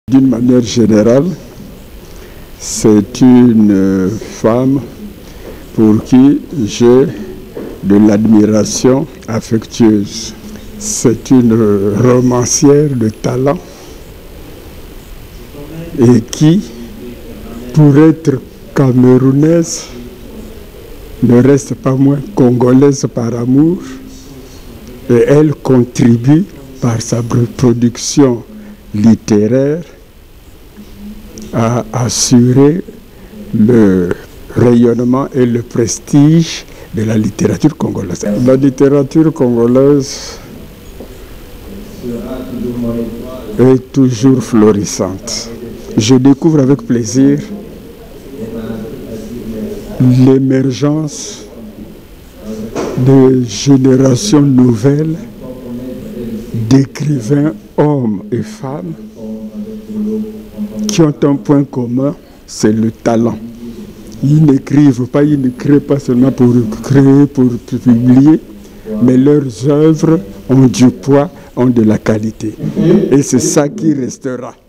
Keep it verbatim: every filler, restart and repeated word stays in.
D'une manière générale, c'est une femme pour qui j'ai de l'admiration affectueuse. C'est une romancière de talent et qui, pour être camerounaise, ne reste pas moins congolaise par amour, et elle contribue par sa production littéraire à assurer le rayonnement et le prestige de la littérature congolaise. La littérature congolaise est toujours florissante. Je découvre avec plaisir l'émergence de générations nouvelles d'écrivains, hommes et femmes, qui ont un point commun, c'est le talent. Ils n'écrivent pas, ils ne créent pas seulement pour créer, pour publier, mais leurs œuvres ont du poids, ont de la qualité. Et c'est ça qui restera.